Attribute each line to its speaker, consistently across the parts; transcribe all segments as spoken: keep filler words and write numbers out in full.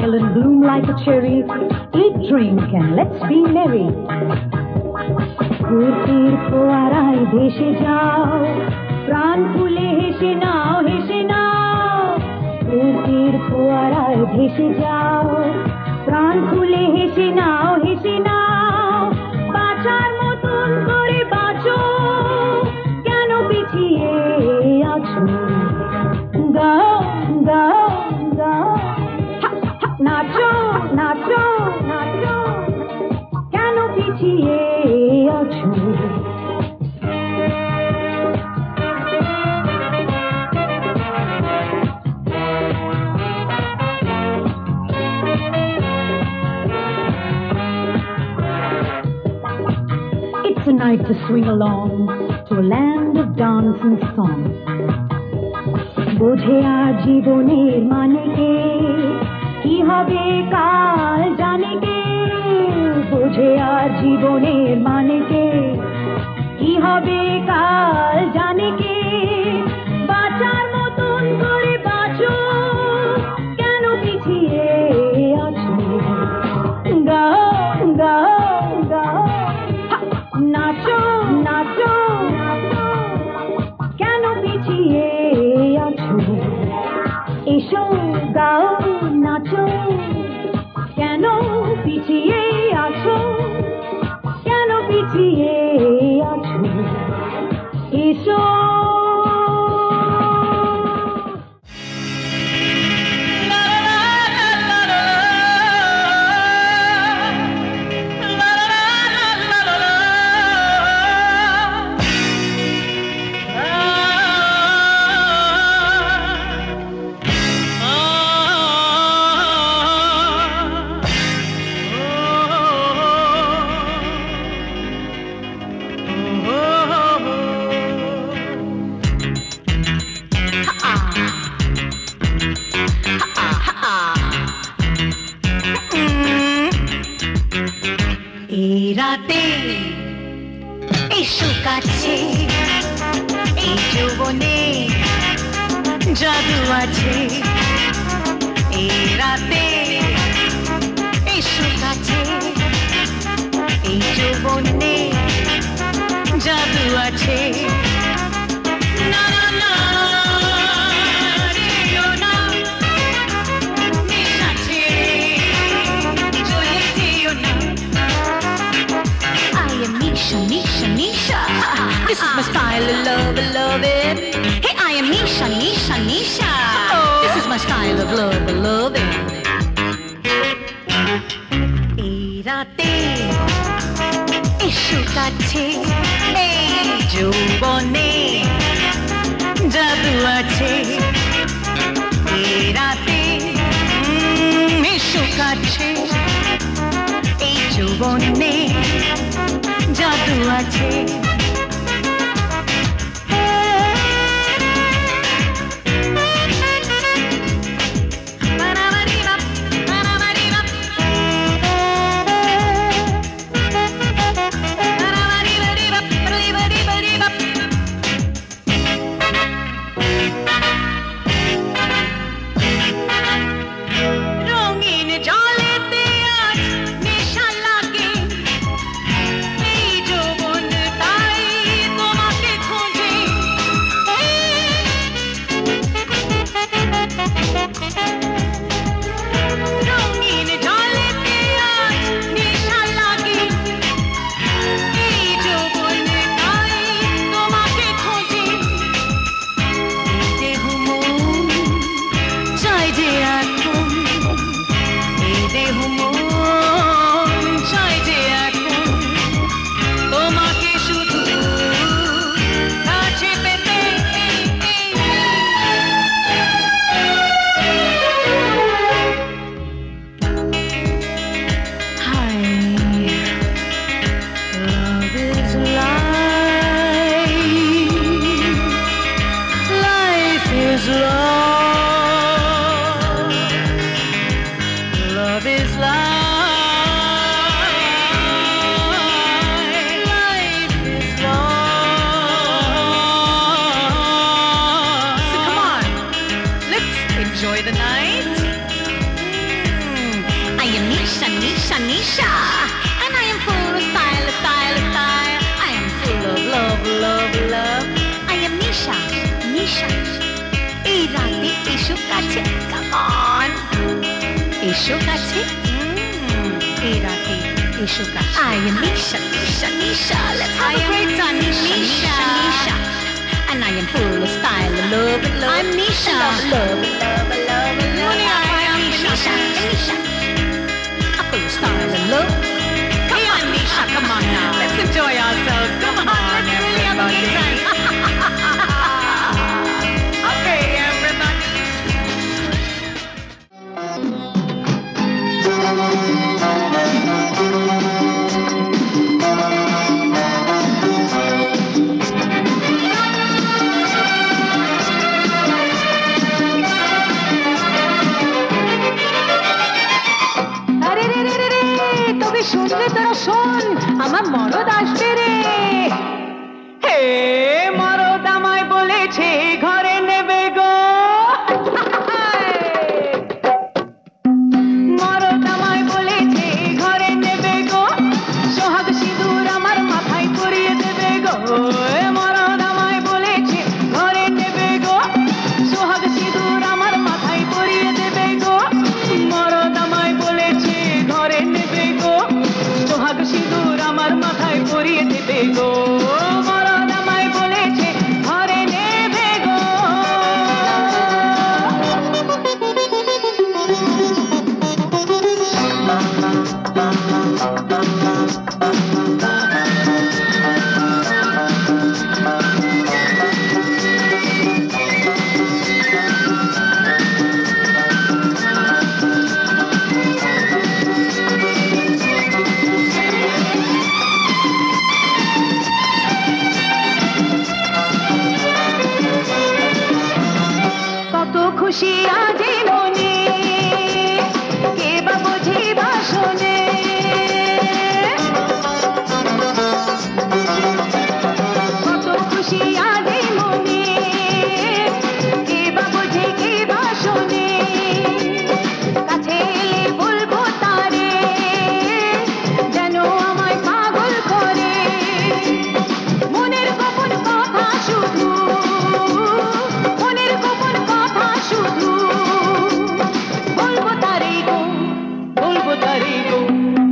Speaker 1: smile and bloom like a cherry. Eat, drink, and let's be merry. ঘুরতির ফোয়ারায় ভেসে যাও, প্রাণ খুলে হেসে নাও, হেসে নাও। ঘুরতির ফোয়ারায় ভেসে যাও, প্রাণ খুলে হেসে নাও, হেসে নাও। বাঁচার মতন করে বাঁচো, কেন পিছিয়ে আছো? গাও গাও গাও, নাচো নাচো নাচো, কেন পিছিয়ে আছো? It's a night to swing along to a land of dance and song. বোঝে আর জীবনের মানে কে, কি হবে কাল জানে কে। বোঝে আর জীবনের মানে কে, কি হবে কাল জানে কে। বাঁচার মতন করে বাঁচো, কেন পিছিয়ে আছো? গাও গাও গাও, নাচো নাচো নাচো, কেন পিছিয়ে আছো? এসো গাও নাচো, কেন পিছিয়ে আছো? কেন পিছিয়ে আছো? এসো।
Speaker 2: জাদু আছে এই রাতে, এই সুখ আছে এই যৌবনে, জাদু আছে। না না না যেও না, নেশা ছেড়ে চলে যেও না। I am Nisha, Nisha, Nisha. This is my style of love, love it. Hey, I am Nisha, Nisha, Nisha. Oh, this is my style of love, love it. এই রাতে এই সুখ আছে এই যৌবনে, জাদু আছে এই রাতে, এই সুখ আছে এই যৌবনে, জাদু আছে। Enjoy the night. I am Nisha, Nisha, Nisha. And I am full of style, style, style. I am full of love, love, love. I am Nisha, Nisha. এই রাতে এসো কাছে, come on. এসো কাছে, এই রাতে এসো কাছে. I am Nisha, Nisha, Nisha. Let's have a great time, Nisha, Nisha, Nisha. And I am full of style, love, love. I'm Nisha, love, love, love, love. I am Nisha, Nisha. I'm full of style and love. Come on, Nisha, come on now. Let's enjoy ourselves. Come on, let's really have a good time. Okay, everybody.
Speaker 1: শুনলে তোরা শোন, আমার মরদ আসবে রে। হে মরদ আমায় বলেছে ঘরে নেবে গো, মরদ আমায় বলেছে ঘরে নেবে গো, সোহাগ সিঁদুর আমার মাথায় পরিয়ে দেবে গো। মরদ আমায় বলেছে ঘরে নেবে গো, সোহাগ সিঁদুর আমার মাথায় পরিয়ে দেবে গো। মরদ আমায় বলেছে ঘরে নেবে গো, সোহাগ সিঁদুর আমার মাথায় পরিয়ে দেবে গো। মরদ আমায় বলেছে ঘরে নেবে গো। খুশি আজি মনে, কে বা বুঝি বাসনে। কত খুশি আজি মনে, কে বা বুঝি কে বাসনে। কাছে এলে বলবো তারে, যেন আমায় পাগল করে। মনের গোপন কথা শুধু, মনের গোপন কথা শুধু বলবো তারে গো, বলবো তারে গো।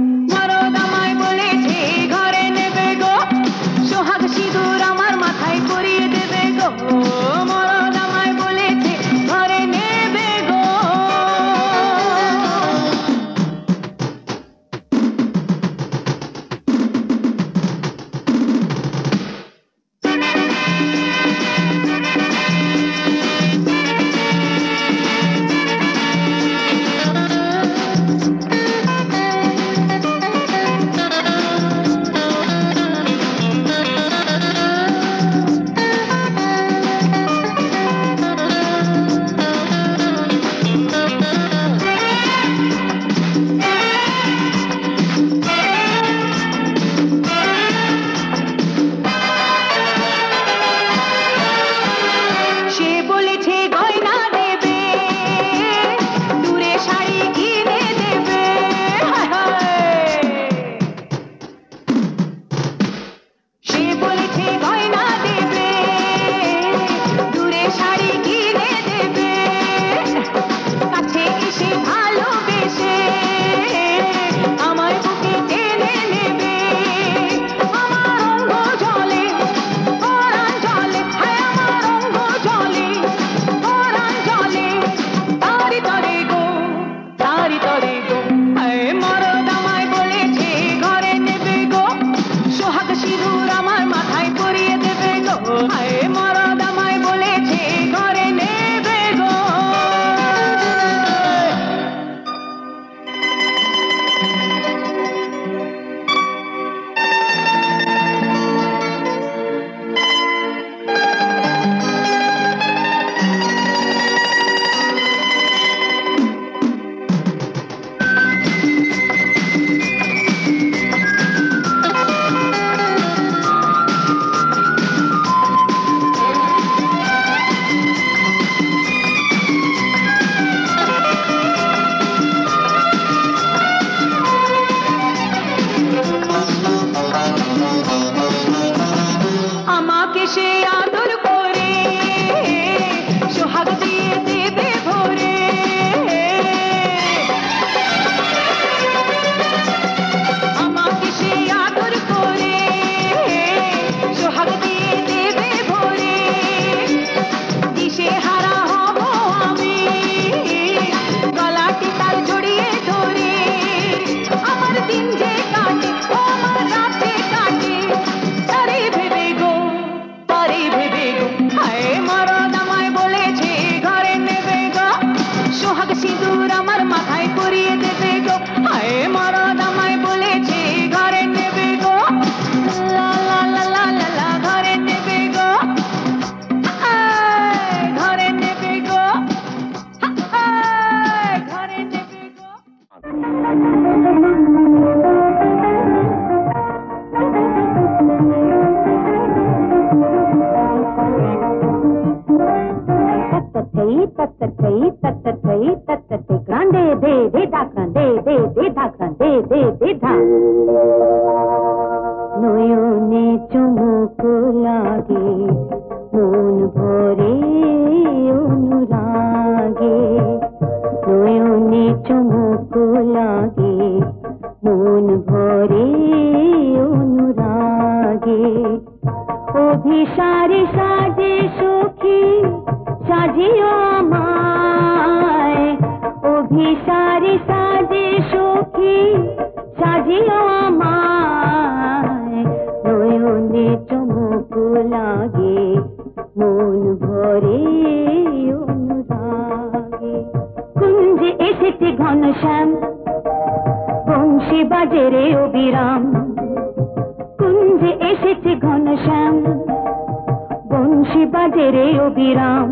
Speaker 1: tatatay, tatatay, tatatay, grande, de, de, da, grande, de, de, da, grande, de, de, da. নয়নে চুমুক লাগে মন ভরে অনুরাগে নয়নে চুমুক লাগে মন ভরে অনুরাগে অভিসারে সাজে সখী সাজিও আমায় অভিসারে সাজে সখী সাজিও আমায় নয়নে চমক লাগে মন ভরে অনুরাগে কুঞ্জে এসেছে ঘনশ্যাম বংশী বাজে রে অবিরাম কুঞ্জে এসেছে ঘনশ্যাম বংশী বাজে রে অবিরাম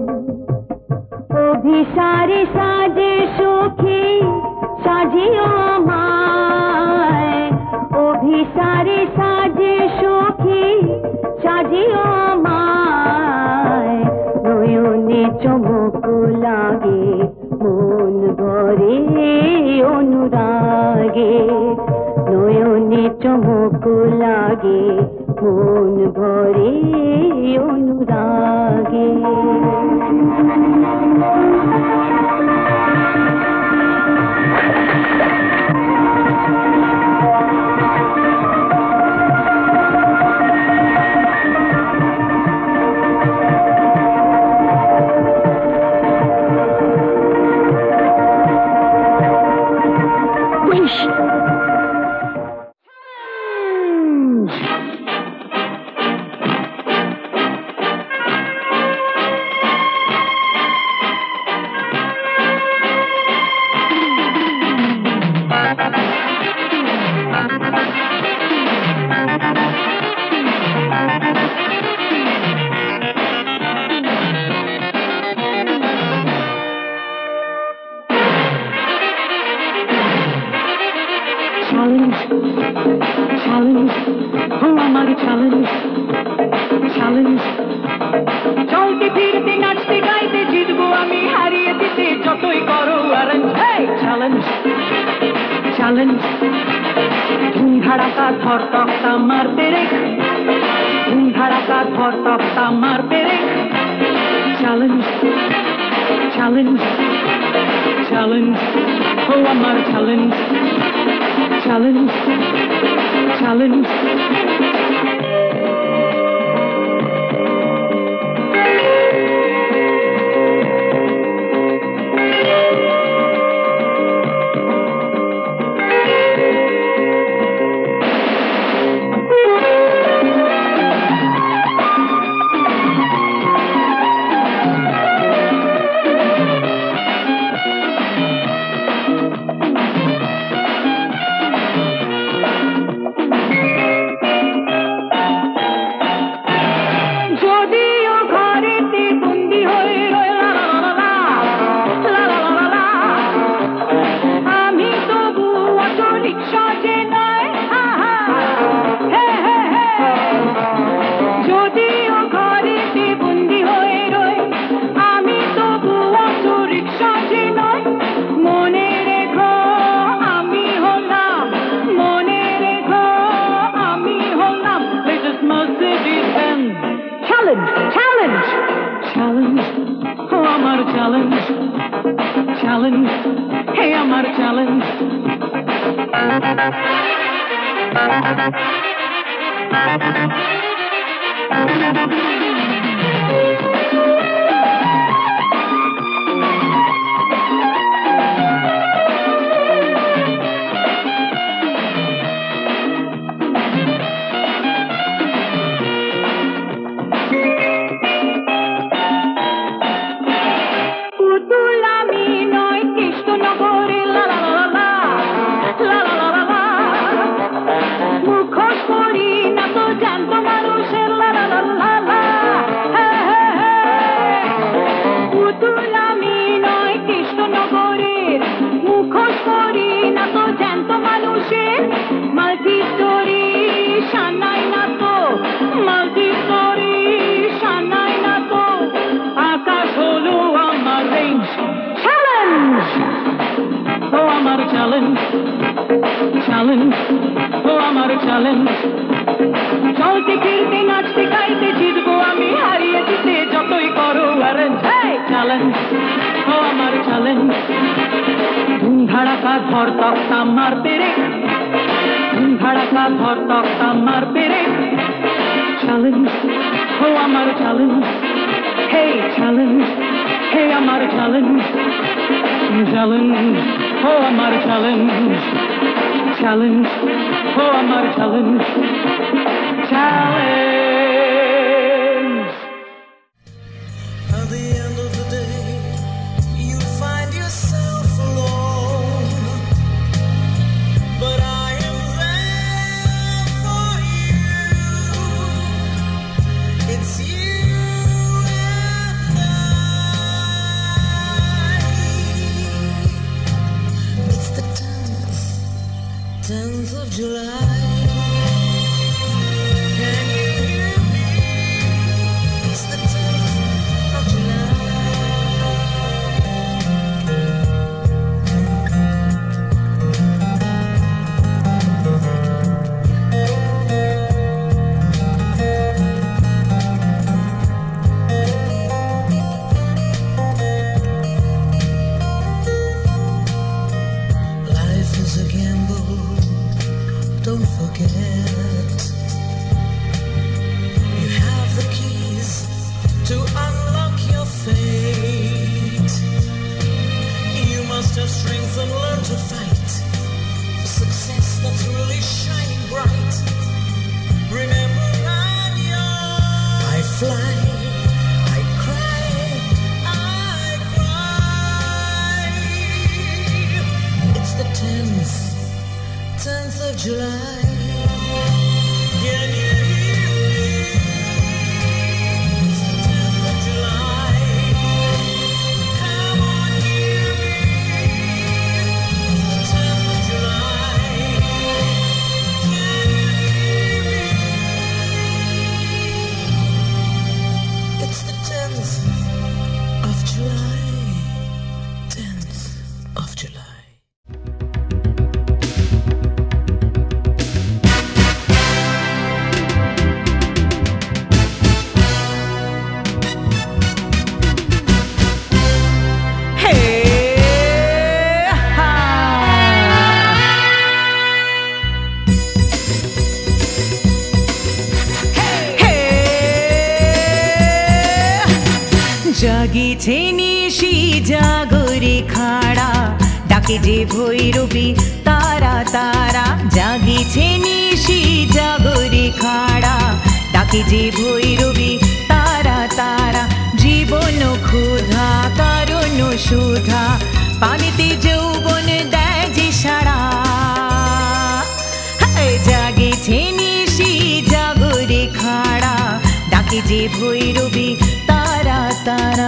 Speaker 1: অভিসারে সাজে সখী সাজিও আমায় অভিসারে সাজে সখী সাজিও আমায় নয়নে চমক লাগে মন ভরে অনুরাগে নয়নে চমক লাগে মন ভরে অনুরাগে
Speaker 3: মুখোশ পরি না তো জানতো মানুষের লা লা লা লা
Speaker 1: challenge, challenge, oh আমার challenge. চলতে ফিরতে নাচতে গাইতে জিতবো আমি হারিয়ে দিতে যতই করো arrange. Hey, challenge, oh আমার challenge. धूम धड़ाका धर तख्ता मारते रे, धूम धड़ाका धर तख्ता मारते रे. Challenge, oh আমার challenge. Hey, challenge, hey আমার challenge. Challenge, oh আমার challenge. Challenge, oh আমার challenge. Challenge.
Speaker 3: At the end of the day, you find yourself alone, but I am there for you. It's you and I. It's the tenth, tenth of July. Can you hear me? It's the tenth of July. Life is a gamble, don't forget. You have the keys to unlock your fate. You must have strength and learn to fight for success that's really shining bright. Remember, I'm young. I fly, I cry, I cry. It's the tenth, tenth of July. Can you hear me? It's the tenth of July. Come on, hear me. It's the tenth of July. Can you hear me? It's the tenth of July. tenth of July.
Speaker 2: জাগিছে নিশি জাগরে খাড়া ডাকে যে ভৈরবী তারা তারা জাগিছে নিশি জাগরে খাড়া ডাকে যে ভৈরবী তারা তারা জীবন ক্ষুধা কারণ সুধা পানিতে যৌবন দেয় যে সারা জাগিছে নিশি জাগরে খাড়া ডাকে যে ভৈরবী তারা তারা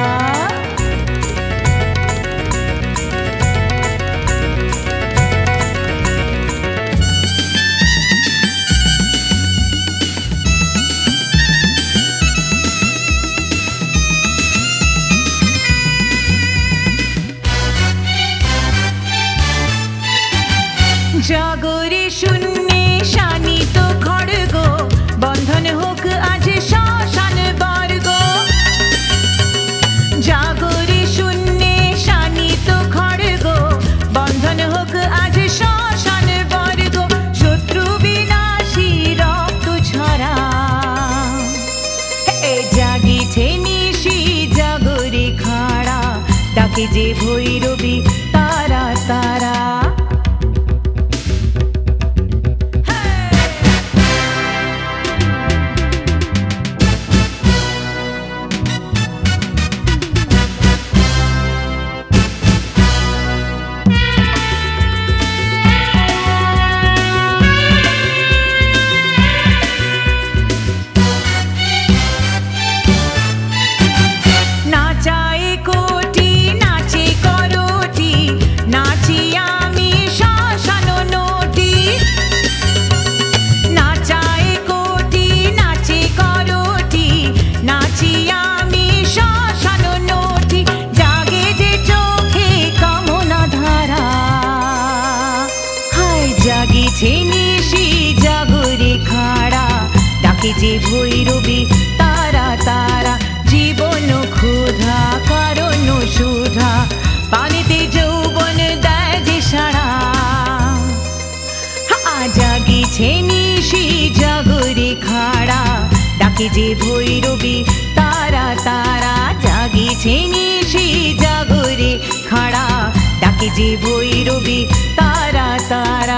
Speaker 2: জাগরে শূন্যে শানিত খড়গ বন্ধন হোক আজ শ্মশান বর্গ জাগরে শূন্যে শানিত খড়গ বন্ধন হোক আজ শ্মশান বর্গ শত্রু বিনাশী রক্ত ছড়া এ জাগিছে নিশি জাগরে খাড়া ডাকে যে ভৈরবী তারা তারা নাচাই কোটি নাচে করোটি নাচি আমি
Speaker 1: ডাকে যে ভৈরবী তারা তারা জীবন ক্ষুধা কারণ সুধা পানিতে যৌবন দেয় যে সারা জাগিছে নিশি জাগরে খাড়া ডাকে যে ভৈরবী তারা তারা জাগিছে নিশি জাগরে খাড়া ডাকে যে ভৈরবী তারা তারা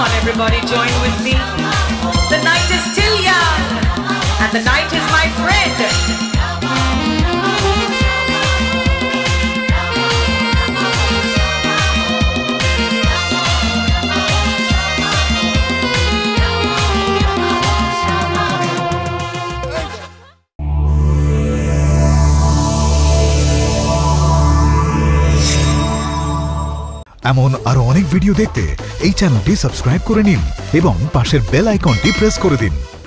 Speaker 1: on everybody, join with me. The night is still young, and the night is my friend.
Speaker 4: এমন আরো অনেক ভিডিও দেখতে এই চ্যানেলটি সাবস্ক্রাইব করে নিন এবং পাশের বেল আইকনটি প্রেস করে দিন।